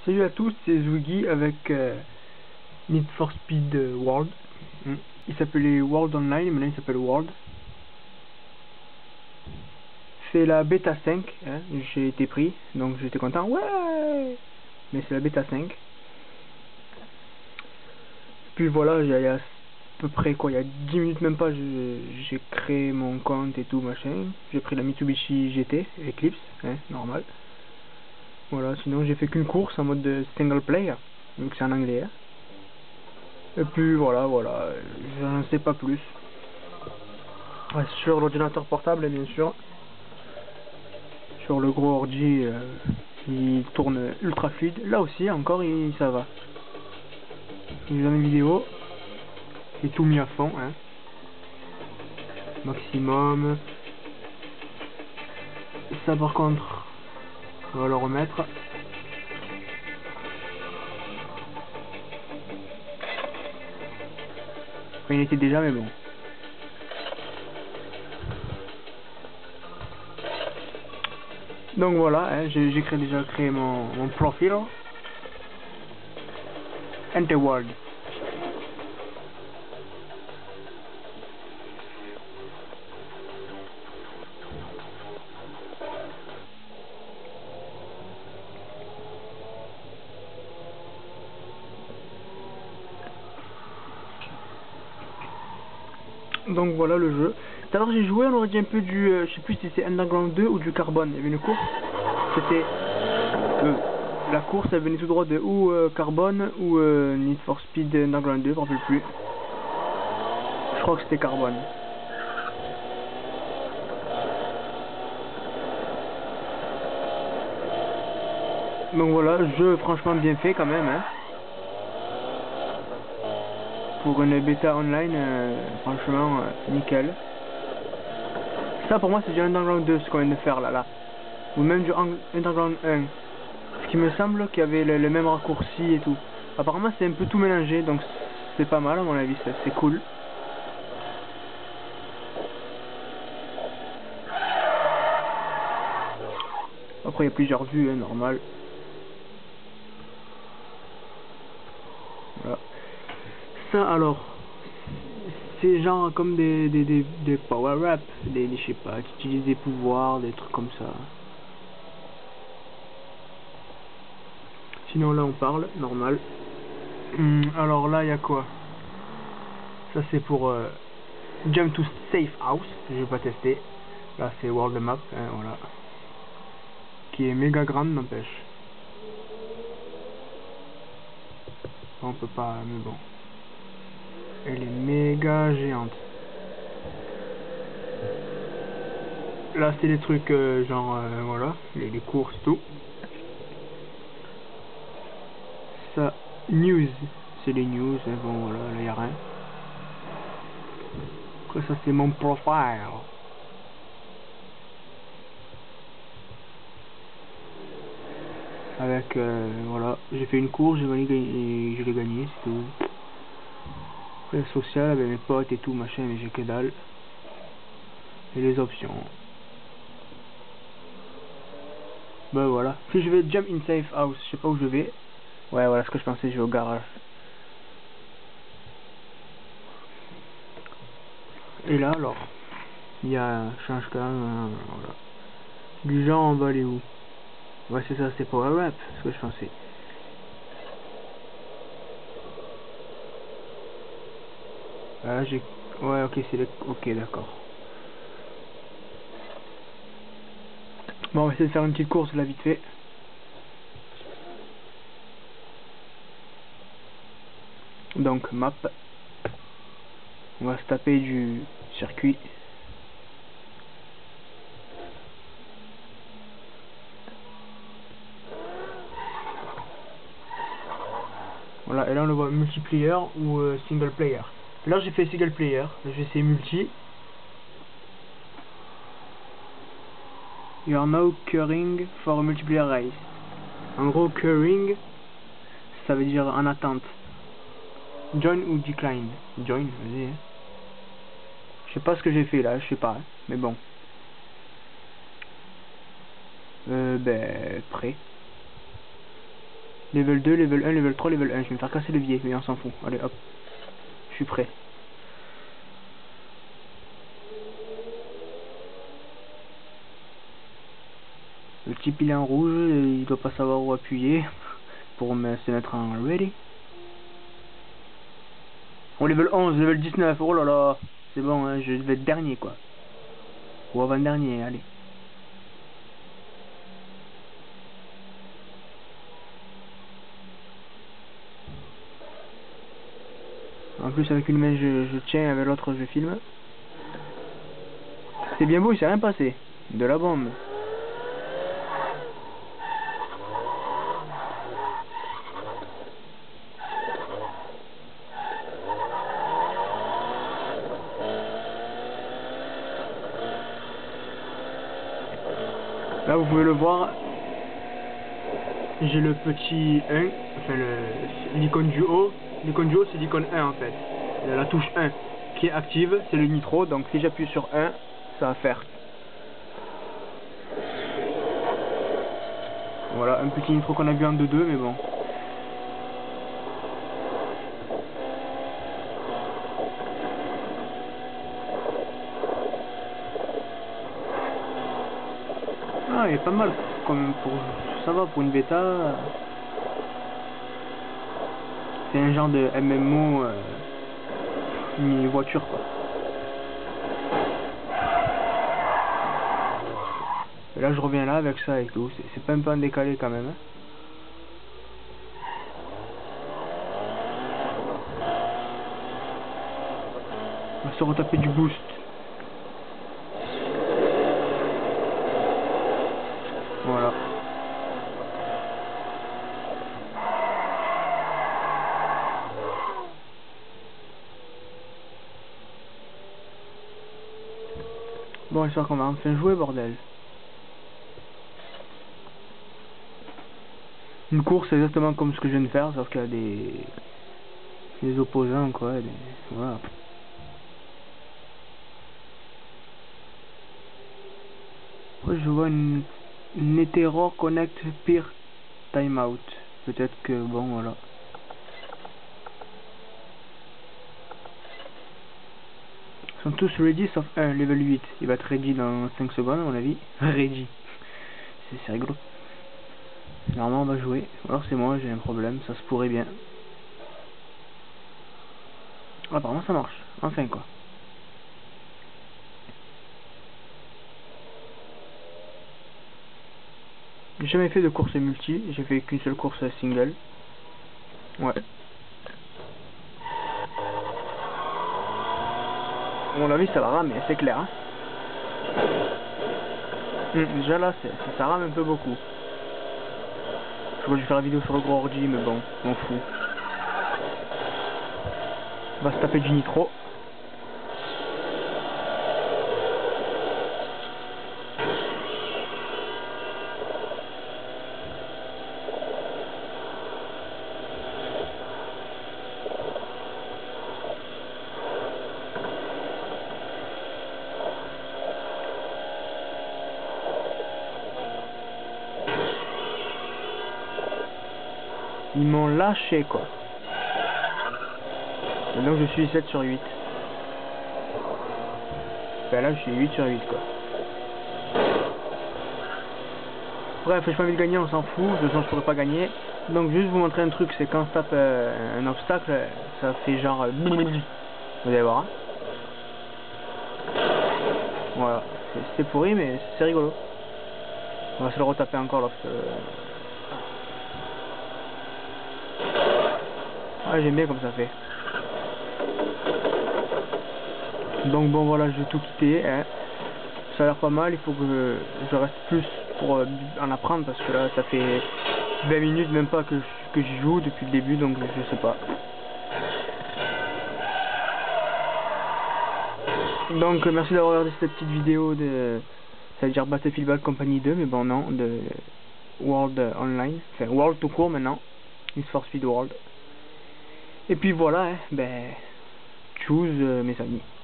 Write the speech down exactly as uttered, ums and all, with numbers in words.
Salut à tous, c'est Zwiggy avec euh, Need for Speed euh, World. Mm. Il s'appelait World Online, maintenant il s'appelle World. C'est la bêta cinq, hein. J'ai été pris, donc j'étais content, ouais. Mais c'est la bêta cinq. Puis voilà, j'ai à peu près quoi, il y a dix minutes même pas, j'ai créé mon compte et tout machin. J'ai pris la Mitsubishi G T, Eclipse, hein, normal. Voilà, sinon j'ai fait qu'une course en mode de single player, donc c'est en anglais. Hein. Et puis voilà, voilà, je n'en sais pas plus. Ouais, sur l'ordinateur portable, bien sûr. Sur le gros ordi, euh, il tourne ultra fluide. Là aussi, encore, il, ça va. J'ai jamais vidéo. J'ai tout mis à fond, hein. Maximum. Ça, par contre, on va le remettre. Enfin, il était déjà, mais bon. Donc voilà, hein, j'ai créé, déjà créé mon, mon profil. Enter World. Donc voilà le jeu. Tout à l'heure j'ai joué, on aurait dit un peu du, euh, je sais plus si c'est Underground deux ou du Carbone. Il y avait une course. C'était euh, la course, elle venait tout droit de ou euh, Carbone ou euh, Need for Speed Underground deux, je me rappelle plus. Je crois que c'était Carbone. Donc voilà, jeu franchement bien fait quand même. Hein. Pour une bêta online, euh, franchement, euh, nickel. Ça pour moi c'est du Underground deux ce qu'on vient de faire là, là. Ou même du Underground un. Ce qui me semble qu'il y avait le, le même raccourci et tout. Apparemment c'est un peu tout mélangé, donc c'est pas mal à mon avis, c'est cool. Après il y a plusieurs vues, hein, normal. Voilà. Ça alors, c'est genre comme des, des, des, des power-up, des, des, je sais pas, qui utilisent des pouvoirs, des trucs comme ça. Sinon là on parle, normal. Hum, alors là il y a quoi? Ça c'est pour euh, Jump to Safe House, je vais pas tester. Là c'est World Map, hein, voilà. Qui est méga grande n'empêche. On peut pas, mais bon. Elle est méga géante. Là c'est des trucs euh, genre euh, voilà, les, les courses tout. Ça, news, c'est les news, hein, bon voilà, là y a rien. Après ça c'est mon profile. Avec euh, voilà, j'ai fait une course, j'ai gagné et je l'ai gagné, c'est tout. Après social avec mes potes et tout machin, mais j'ai que dalle. Et les options. Ben voilà. Si je vais jump in safe house, je sais pas où je vais. Ouais voilà ce que je pensais, je vais au garage. Et là alors, il y a change quand même, voilà. Du genre on va aller où? Ouais c'est ça, c'est power up, ce que je pensais. Là j'ai... Ouais ok c'est le... Ok d'accord. Bon on va essayer de faire une petite course là vite fait. Donc map. On va se taper du circuit. Voilà, et là on le voit multiplayer ou euh, single player. Là j'ai fait single player, là j'ai essayé multi. You are now queuing for a multiplayer race. En gros, queuing, ça veut dire en attente. Join ou decline. Join, vas-y. Hein. Je sais pas ce que j'ai fait là, je sais pas, hein. Mais bon. Euh, ben, prêt. Level deux, level un, level trois, level un. Je vais me faire casser le billet, mais on s'en fout. Allez, hop. Je suis prêt. Le type il est en rouge, il doit pas savoir où appuyer pour me, se mettre en ready. On level onze, level dix-neuf, oh là là. C'est bon, hein, je vais être dernier quoi. Ou avant-dernier, allez. En plus avec une main je, je tiens, avec l'autre je filme. C'est bien beau, il s'est rien passé. De la bombe. Là vous pouvez le voir, j'ai le petit un, enfin l'icône du haut. L'icône du haut c'est l'icône un en fait. La touche un qui est active, c'est le nitro, donc si j'appuie sur un, ça va faire. Voilà, un petit nitro qu'on a vu en deux deux, mais bon. Ah, il est pas mal, comme pour, ça va pour une bêta. C'est un genre de M M O, euh, une voiture quoi. Et là je reviens là avec ça et tout, c'est pas un peu en décalé quand même. Hein. On va se retaper du boost. Voilà. Bon, j'espère qu'on va enfin jouer, bordel. Une course exactement comme ce que je viens de faire, sauf qu'il y a des... des opposants, quoi. Des... Voilà. Après, je vois une... une Netero Connect Peer Timeout. Peut-être que, bon, voilà. Ils sont tous ready sauf un, level huit. Il va être ready dans cinq secondes à mon avis. Ready. C'est rigolo. Normalement on va jouer. Alors c'est moi, j'ai un problème, ça se pourrait bien. Ah, apparemment ça marche. Enfin quoi. J'ai jamais fait de course multi, j'ai fait qu'une seule course single. Ouais. À mon avis ça va ramer, c'est clair. Hein. Hum, déjà là, ça, ça rame un peu beaucoup. Je crois que je vais faire la vidéo sur le gros ordi, mais bon, m'en fous. On va se taper du nitro. Ils m'ont lâché quoi. Et donc je suis sept sur huit. Ben là je suis huit sur huit quoi. Bref, j'ai pas envie de gagner, on s'en fout, de toute façon je pourrais pas gagner. Donc juste vous montrer un truc, c'est quand je tape euh, un obstacle, ça fait genre... Euh, vous allez voir. Hein. Voilà, c'était pourri mais c'est rigolo. On va se le retaper encore lorsque... Ah j'aime bien comme ça fait. Donc bon voilà, je vais tout quitter. Hein. Ça a l'air pas mal, il faut que je reste plus pour euh, en apprendre parce que là ça fait vingt minutes même pas que, que j'y joue depuis le début, donc je sais pas. Donc merci d'avoir regardé cette petite vidéo de, ça veut dire Battlefield Bad Company deux, mais bon non, de World Online, enfin World tout court maintenant, Need for Speed World. Et puis voilà, hein, ben, choose euh, mes amis.